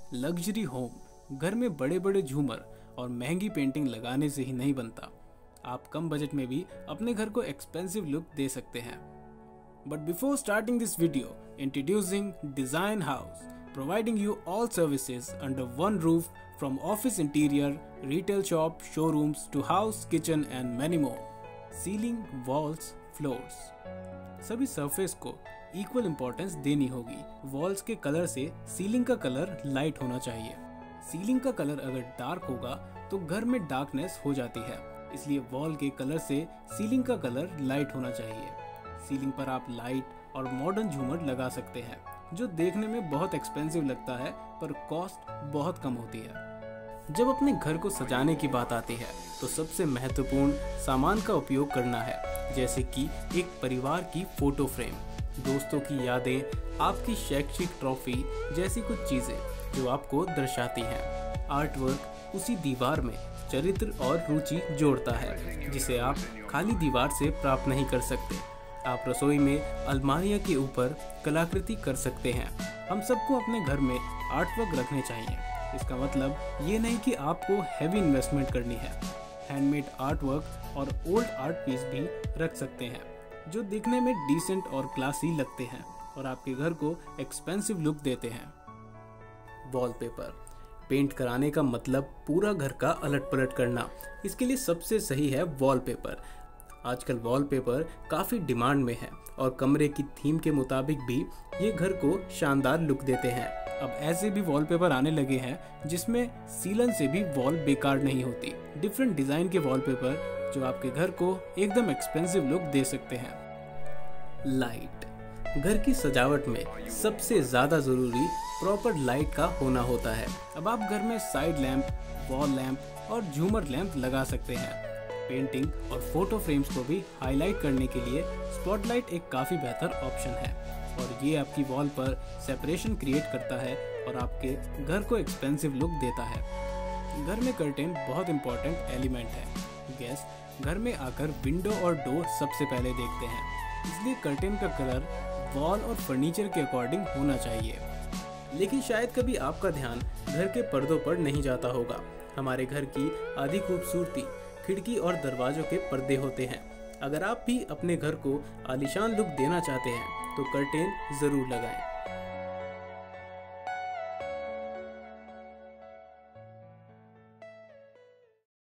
Luxury home घर में बड़े बड़े झूमर और महंगी पेंटिंग लगाने से ही नहीं बनता। आप कम बजट में भी अपने घर को एक्सपेंसिव लुक दे सकते हैं। But before starting this video, introducing design house, providing you all services under one roof from office interior, retail shop, showrooms to house, kitchen and many more. Ceiling, walls, floors, सभी surface को equal importance देनी होगी। Walls के colour से ceiling का colour light होना चाहिए। Ceiling का कलर अगर डार्क होगा तो घर में डार्कनेस हो जाती है, इसलिए वॉल के कलर से सीलिंग का कलर लाइट होना चाहिए। सीलिंग पर आप लाइट और मॉडर्न झूमर लगा सकते हैं जो देखने में बहुत एक्सपेंसिव लगता है पर कॉस्ट बहुत कम होती है। जब अपने घर को सजाने की बात आती है तो सबसे महत्वपूर्ण सामान का उपयोग करना है, जैसे कि एक परिवार की फोटो फ्रेम, दोस्तों की यादें, आपकी शैक्षिक ट्रॉफी जैसी कुछ चीजें जो आपको दर्शाती हैं। आर्ट वर्क उसी दीवार में चरित्र और रुचि जोड़ता है जिसे आप खाली दीवार से प्राप्त नहीं कर सकते। आप रसोई में अलमारियां के ऊपर कलाकृति कर सकते हैं। हम सबको अपने घर में आर्टवर्क रखने चाहिए। इसका मतलब ये नहीं कि आपको हैवी इन्वेस्टमेंट करनी है। हैंडमेड आर्टवर्क और ओल्ड आर्ट पीस भी रख सकते हैं जो दिखने में डिसेंट और क्लासी लगते हैं और आपके घर को एक्सपेंसिव लुक देते हैं। वॉलपेपर पेंट कराने का मतलब पूरा घर का अलट पलट करना। इसके लिए सबसे सही है वॉलपेपर। आजकल वॉलपेपर काफ़ी डिमांड में है और कमरे की थीम के मुताबिक भी ये घर को शानदार लुक देते हैं। अब ऐसे भी वॉलपेपर आने लगे हैं जिसमें सीलन से भी वॉल बेकार नहीं होती। डिफरेंट डिज़ाइन के वॉलपेपर जो आपके घर को एकदम एक्सपेंसिव लुक दे सकते हैं। लाइट घर की सजावट में सबसे ज़्यादा ज़रूरी प्रॉपर लाइट का होना होता है। अब आप घर में साइड लैंप, वॉल लैंप और झूमर लैंप लगा सकते हैं। पेंटिंग और फोटो फ्रेम्स को भी हाईलाइट करने के लिए स्पॉटलाइट एक काफ़ी बेहतर ऑप्शन है और ये आपकी वॉल पर सेपरेशन क्रिएट करता है और आपके घर को एक्सपेंसिव लुक देता है। घर में कर्टेन बहुत इंपॉर्टेंट एलिमेंट है। गेस्ट घर में आकर विंडो और डोर सबसे पहले देखते हैं, इसलिए कर्टेन का कलर वॉल और फर्नीचर के अकॉर्डिंग होना चाहिए। लेकिन शायद कभी आपका ध्यान घर के पर्दों पर नहीं जाता होगा। हमारे घर की आधी खूबसूरती खिड़की और दरवाजों के पर्दे होते हैं। अगर आप भी अपने घर को आलीशान लुक देना चाहते हैं तो कर्टेन जरूर लगाएं।